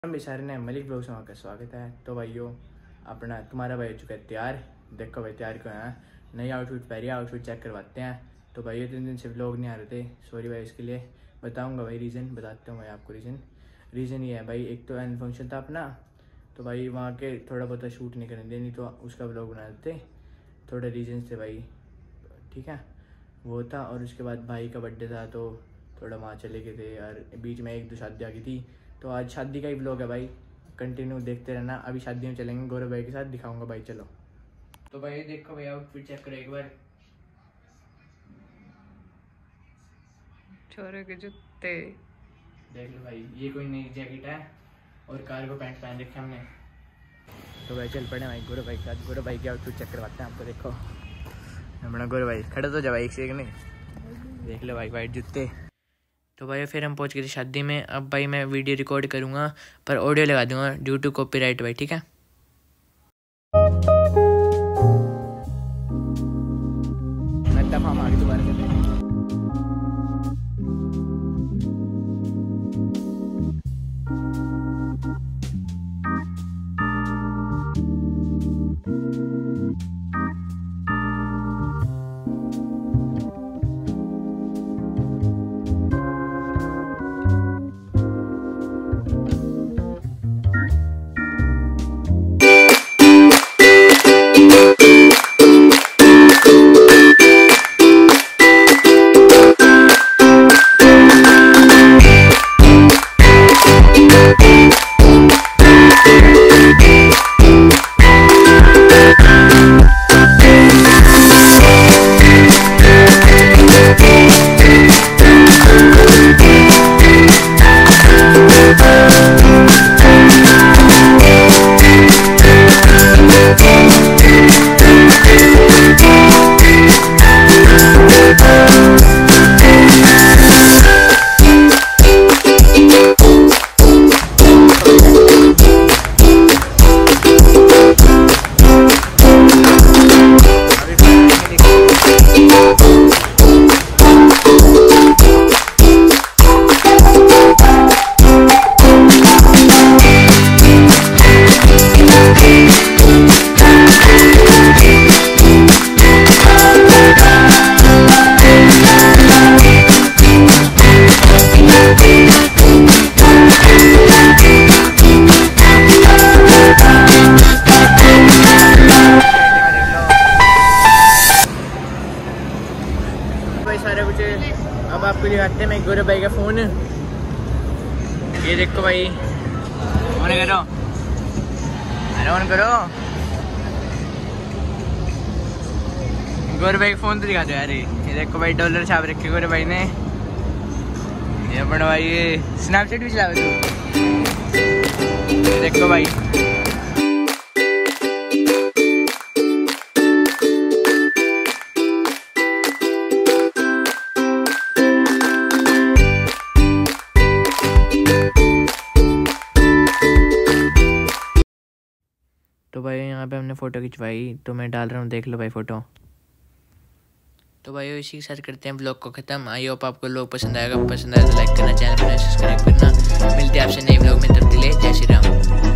हम सारे ने मलिक ब्लॉग्स में आपका स्वागत है। तो भाइयों अपना तुम्हारा भाई हो चुका है तैयार। देखो भाई तैयार क्यों है, नई आउटफिट पहले आउटफिट चेक करवाते हैं। तो भाई 3 दिन से व्लॉग नहीं आ रहे थे, सॉरी भाई इसके लिए। बताऊंगा भाई रीज़न, बताता हूँ भाई आपको रीज़न ये है भाई। एक तो एनुअल फंक्शन था अपना, तो भाई वहाँ के थोड़ा बहुत शूट नहीं करने देनी, तो उसका व्लॉग बना देते। थोड़े रीजन थे भाई, ठीक है वो था। और उसके बाद भाई का बर्थडे था, तो थोड़ा वहाँ चले गए थे यार। बीच में 1-2 शादी आ गई थी, तो आज शादी का ही व्लॉग है भाई, कंटिन्यू देखते रहना। अभी शादी में चलेंगे गौरव भाई के साथ, दिखाऊंगा भाई। चलो तो भाई देखो भाई आउटफिट चेक करो एक बार। छोरे के जूते देख लो भाई, ये कोई नई जैकेट है और कार्गो पैंट पहन रखे हमने। तो भाई चल पड़े भाई गौरव भाई के साथ। गौरव भाई की आउटफिट चेक करवाते हैं आपको। देखो अपना गौरव भाई खड़े तो जा भाई, एक सेकंड नहीं, देख लो भाई वाइट जूते। तो भाई फिर हम पहुंच गए थे शादी में। अब भाई मैं वीडियो रिकॉर्ड करूंगा पर ऑडियो लगा दूंगा ड्यू टू कॉपीराइट भाई, ठीक है। मैं तब हम आगे दोबारा चलते हैं। सारा कुछ अब आपको दिखाते हैं। मैं गौरव भाई का फ़ोन, ये देखो भाई, ऑन करो, अरे ऑन करो। गौरव भाई का फ़ोन तो दिखा दो यार। ये देखो भाई डॉलर छाप रखे गौरव भाई ने। ये अपना भाई ये स्नैपचैट भी चलाओ तो। ये देखो भाई तो भाई यहाँ पे हमने फ़ोटो खिंचवाई, तो मैं डाल रहा हूँ, देख लो भाई फ़ोटो। तो भाई इसी के साथ करते हैं ब्लॉग को ख़त्म। आई होप आपको लोग पसंद आएगा, पसंद आए तो लाइक करना, चैनल पर सब्सक्राइब करना। मिलते हैं आपसे नए ब्लॉग में, तब तक के लिए जय श्री राम।